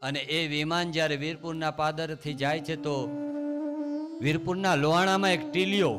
અને એ વિમાન જ્યારે વીરપુરના પાદરથી જાય છે તો વીરપુરના લોહાણામાં એક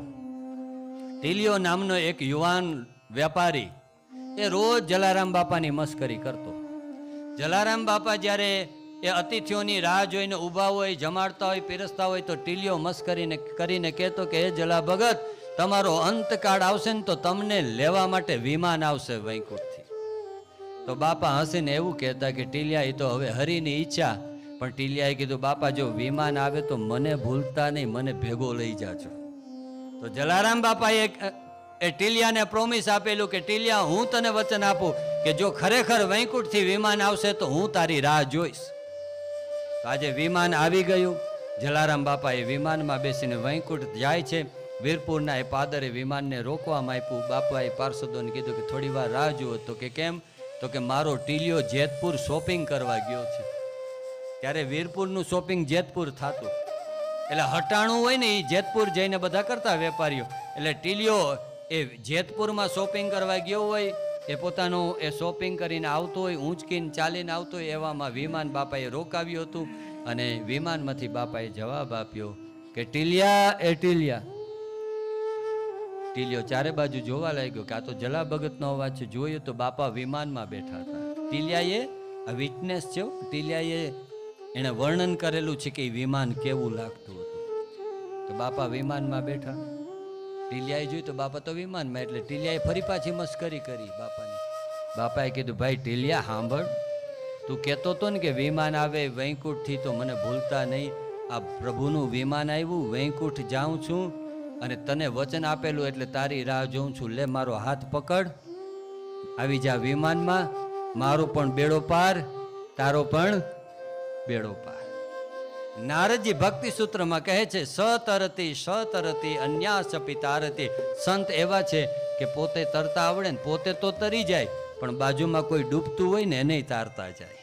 ટીલિયો નામનો એક યુવાન વેપારી એ રોજ જલારામ બાપાની મસ્કરી કરતો. જલારામ બાપા જ્યારે એ અતિથિઓની રાહ જોઈને ઊભા હોય, જમાડતા હોય, પીરસતા હોય તો ટીલિયો મસ્કરીને કરીને કહેતો કે હે જલા ભગત, તમારો અંતકાળ આવશે ને તો તમને લેવા માટે વિમાન આવશે વૈકુંઠથી. તો બાપા હસીને એવું કહેતા કે ટીલિયા, એ તો હવે હરીની ઈચ્છા. પણ ટીલિયાએ કીધું, બાપા જો વિમાન આવે તો મને ભૂલતા નહીં, મને ભેગો લઈ જાજો. તો જલારામ બાપાએ એ ટીલિયાને પ્રોમિસ આપેલું કે ટીલિયા, હું તને વચન આપું કે જો ખરેખર વૈકુંઠથી વિમાન આવશે તો હું તારી રાહ જોઈશ. આજે વિમાન આવી ગયું. જલારામ બાપા એ વિમાનમાં બેસીને વૈકુંઠ જાય છે. વીરપુરના એ પાદરે વિમાનને રોકવામાં આપ્યું. બાપાએ પાર્ષદોને કીધું કે થોડી વાર રાહ જુઓ. તો કે કેમ? તો કે મારો ટીલિયો જેતપુર શોપિંગ કરવા ગયો છે. ત્યારે વીરપુરનું શોપિંગ જેતપુર થતું, એટલે હટાણું હોય ને એ જેતપુર જઈને બધા કરતા વેપારીઓ. એટલે ટીલિયો એ જેતપુરમાં શોપિંગ કરવા ગયો હોય, એ પોતાનું એ શોપિંગ કરીને આવતો હોય, ઊંચકીને ચાલીને આવતો હોય, એવામાં વિમાન બાપાએ રોકાવ્યું હતું. અને વિમાનમાંથી બાપાએ જવાબ આપ્યો કે ટીલિયા, એ ટીલિયા. ટીલિયો ચારે બાજુ જોવા લાગ્યો કે આ તો જલા ભગતનો અવાજ છે. જોયું તો બાપા વિમાનમાં બેઠા હતા. ટીલિયાએ આ વિટનેસ છે, ટીલિયાએ એણે વર્ણન કરેલું છે કે વિમાન કેવું લાગતું હતું. તો બાપા વિમાનમાં બેઠા. ટીલિયાએ જોયું તો બાપા તો વિમાનમાં. એટલે ટીલિયાએ ફરી પાછી મસ્કરી કરી બાપાને. બાપાએ કીધું, ભાઈ ટીલિયા સાંભળ, તું કહેતો હતો ને કે વિમાન આવે વૈકુંઠથી તો મને ભૂલતા નહીં. આ પ્રભુનું વિમાન આવ્યું, વૈકુંઠ જાઉં છું અને તને વચન આપેલું એટલે તારી રાહ જોઉં છું. લે મારો હાથ પકડ, આવી જા વિમાનમાં. મારો પણ બેડો પાર, તારો પણ બેડો પાર. નારદજી ભક્તિ સૂત્રમાં કહે છે, સતરતી અન્યાસ પિતારતી. સંત એવા છે કે પોતે તરતા આવડે ને પોતે તો તરી જાય, પણ બાજુમાં કોઈ ડૂબતું હોય ને એને તારતા જાય.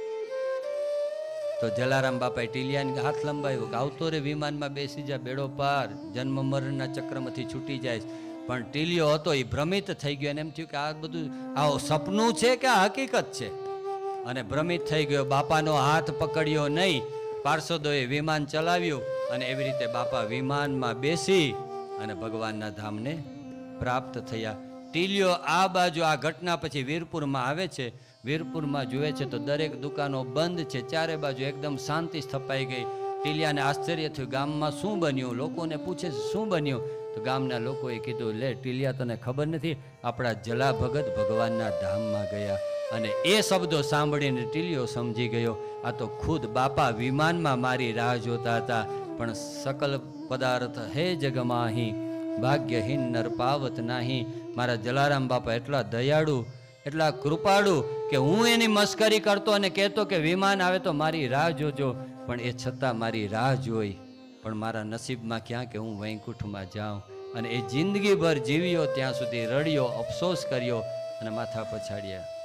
તો જલારામ બાપાએ ટીલિયાને હાથ લંબાવ્યો કે આવતો રે વિમાનમાં બેસી જા, બેડો પાર, જન્મ મરણના ચક્રમાંથી છૂટી જાય. પણ ટીલિયો હતો એ ભ્રમિત થઈ ગયો. અને એમ થયું કે આ બધું આ સપનું છે કે આ હકીકત છે, અને ભ્રમિત થઈ ગયો. બાપાનો હાથ પકડ્યો નહીં. પાર્ષદોએ વિમાન ચલાવ્યું અને એવી રીતે બાપા વિમાનમાં બેસી અને ભગવાનના ધામને પ્રાપ્ત થયા. ટીલિયો આ બાજુ આ ઘટના પછી વીરપુરમાં આવે છે. વીરપુરમાં જુએ છે તો દરેક દુકાનો બંધ છે. ચારે બાજુ એકદમ શાંતિ સ્થપાઈ ગઈ. ટીલિયાને આશ્ચર્ય થયું, ગામમાં શું બન્યું? લોકોને પૂછે છે શું બન્યું? તો ગામના લોકોએ કીધું, લે ટીલિયા, તને ખબર નથી, આપણા જલા ભગત ભગવાનના ધામમાં ગયા. અને એ શબ્દો સાંભળીને ટીલિયો સમજી ગયો, આ તો ખુદ બાપા વિમાનમાં મારી રાહ જોતા હતા. પણ સકલ પદાર્થ હે જગમાહી, ભાગ્યહીન નર પાવત નાહી. મારા જલારામ બાપા એટલા દયાળુ, એટલા કૃપાળુ કે હું એની મસ્કરી કરતો અને કહેતો કે વિમાન આવે તો મારી રાહ જોજો, પણ એ છતાં મારી રાહ જોઈ. પણ મારા નસીબમાં ક્યાં કે હું વૈકુંઠમાં જાઉં. અને એ જિંદગીભર જીવ્યો, ત્યાં સુધી રડ્યો, અફસોસ કર્યો અને માથા પછાડ્યા.